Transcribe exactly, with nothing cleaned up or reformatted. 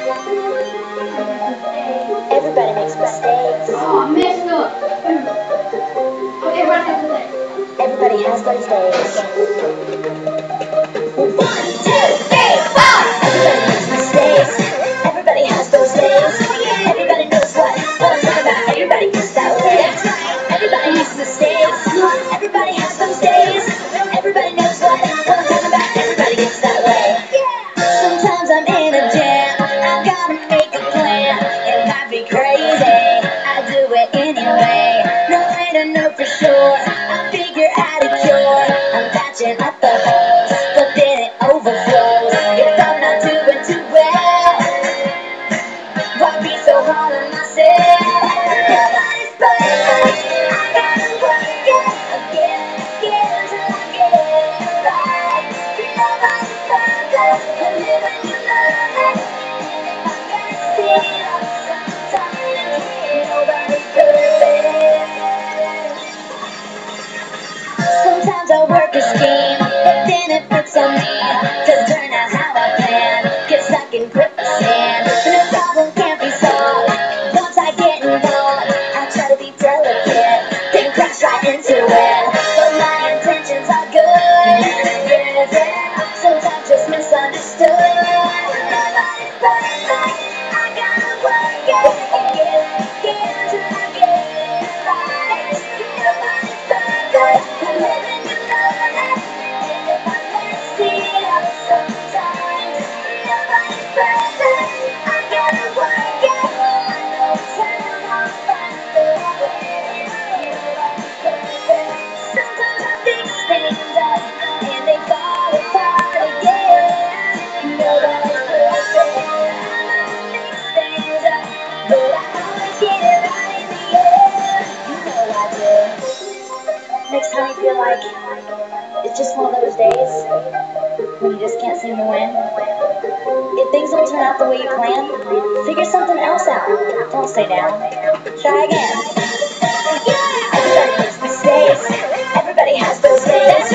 Everybody makes mistakes. Oh, I messed up. Oh, everybody has a day. Everybody has those days. One, two, three, four. Everybody makes mistakes. Everybody has those days. Everybody knows what, what I'm talking about. Everybody gets that way. Everybody makes mistakes. Everybody has those days. Everybody knows what, what I'm talking about. Everybody gets that way. Sometimes I'm in a jam. I gotta make a plan. It might be crazy. I do it anyway. No way to know for sure. I figure out a cure. I'm patching up the holes, but then it overflows. If I'm not doing too well, why be so hard on myself? Nobody's perfect. I gotta work it again and again until I get it right. Nobody's perfect. I live and you learn it. And if I mess it up sometimes, nobody's perfect. Sometimes I work a scheme, but then it flips on me. Doesn't turn out how I planned. Get stuck in quicksand. No problem can't be solved. Once I get involved, I try to be delicate, then crash right into it. But my intentions are good. Yeah, yeah. Sometimes just misunderstood. Nobody's perfect. I gotta work it again and again until I get it right. Nobody's perfect. I live and you learn it. And if I mess it up sometimes, nobody's perfect. I gotta work it. I know time I'll find the way. Nobody's perfect. Sometimes I fix things up and they fall apart again. Nobody's perfect. I might fix things up, but I always get it right in the end. You know I do. Makes time feel like it's just one of those days when you just can't seem to win. If things don't turn out the way you plan, figure something else out. Don't stay down. Try again. Everybody makes mistakes. Everybody has those days.